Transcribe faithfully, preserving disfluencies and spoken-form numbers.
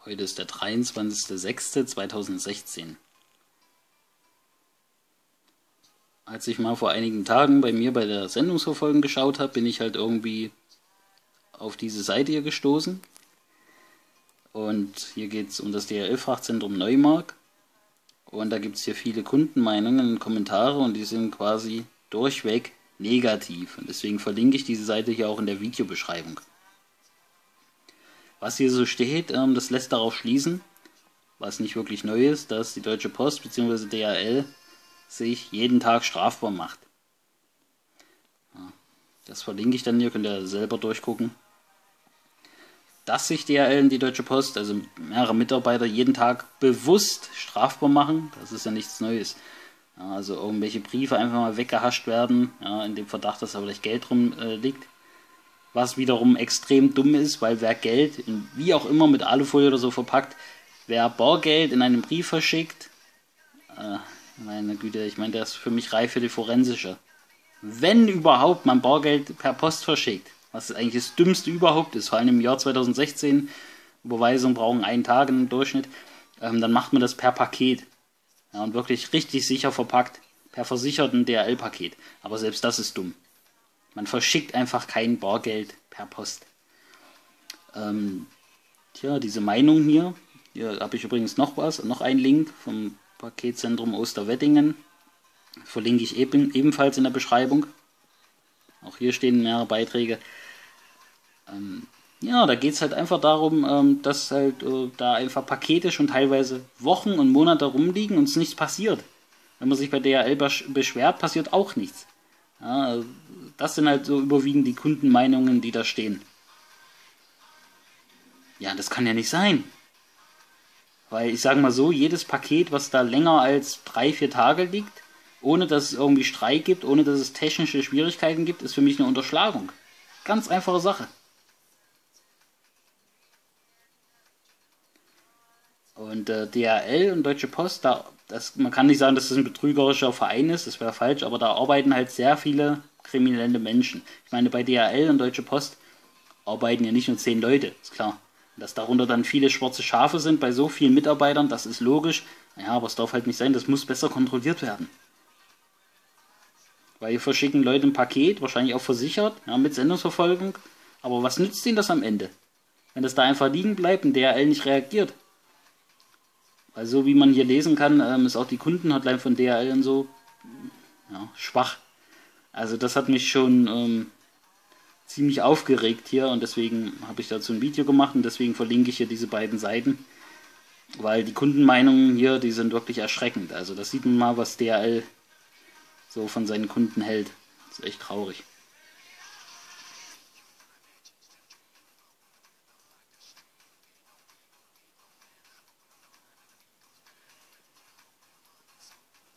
Heute ist der dreiundzwanzigster sechster zweitausendsechzehn. Als ich mal vor einigen Tagen bei mir bei der Sendungsverfolgung geschaut habe, bin ich halt irgendwie auf diese Seite hier gestoßen. Und hier geht es um das D H L-Frachtzentrum Neumark. Und da gibt es hier viele Kundenmeinungen und Kommentare und die sind quasi durchweg negativ. Und deswegen verlinke ich diese Seite hier auch in der Videobeschreibung. Was hier so steht, ähm, das lässt darauf schließen, was nicht wirklich neu ist, dass die Deutsche Post bzw. D H L sich jeden Tag strafbar macht. Ja, das verlinke ich dann hier, könnt ihr selber durchgucken. Dass sich D H L und die Deutsche Post, also mehrere Mitarbeiter, jeden Tag bewusst strafbar machen, das ist ja nichts Neues. Ja, also irgendwelche Briefe einfach mal weggehascht werden, ja, in dem Verdacht, dass da vielleicht Geld rum äh, liegt. Was wiederum extrem dumm ist, weil wer Geld, in, wie auch immer mit Alufolie oder so verpackt, wer Bargeld in einem Brief verschickt, äh, meine Güte, ich meine, der ist für mich reif für die forensische. Wenn überhaupt man Bargeld per Post verschickt, was eigentlich das Dümmste überhaupt ist, vor allem im Jahr zweitausendsechzehn, Überweisungen brauchen einen Tag im Durchschnitt, ähm, dann macht man das per Paket. Ja, und wirklich richtig sicher verpackt, per versicherten D H L-Paket. Aber selbst das ist dumm. Man verschickt einfach kein Bargeld per Post. Ähm, tja, diese Meinung hier, hier habe ich übrigens noch was, noch einen Link vom Paketzentrum Osterweddingen. Verlinke ich eben, ebenfalls in der Beschreibung. Auch hier stehen mehrere Beiträge. Ähm, ja, da geht es halt einfach darum, ähm, dass halt äh, da einfach Pakete schon teilweise Wochen und Monate rumliegen und es nichts passiert. Wenn man sich bei D H L beschwert, passiert auch nichts. Ja, das sind halt so überwiegend die Kundenmeinungen, die da stehen. Ja, das kann ja nicht sein. Weil ich sage mal so, jedes Paket, was da länger als drei, vier Tage liegt, ohne dass es irgendwie Streik gibt, ohne dass es technische Schwierigkeiten gibt, ist für mich eine Unterschlagung. Ganz einfache Sache. Und äh, D H L und Deutsche Post, da, das, man kann nicht sagen, dass das ein betrügerischer Verein ist, das wäre falsch, aber da arbeiten halt sehr viele kriminelle Menschen. Ich meine, bei D H L und Deutsche Post arbeiten ja nicht nur zehn Leute, ist klar. Dass darunter dann viele schwarze Schafe sind bei so vielen Mitarbeitern, das ist logisch. Ja, aber es darf halt nicht sein, das muss besser kontrolliert werden. Weil hier verschicken Leute ein Paket, wahrscheinlich auch versichert, ja, mit Sendungsverfolgung. Aber was nützt ihnen das am Ende? Wenn das da einfach liegen bleibt und D H L nicht reagiert. Weil so wie man hier lesen kann, ähm, ist auch die Kundenhotline von D H L und so ja, schwach. Also das hat mich schon ähm, ziemlich aufgeregt hier und deswegen habe ich dazu ein Video gemacht und deswegen verlinke ich hier diese beiden Seiten. Weil die Kundenmeinungen hier, die sind wirklich erschreckend. Also das sieht man mal, was D H L so von seinen Kunden hält. Das ist echt traurig.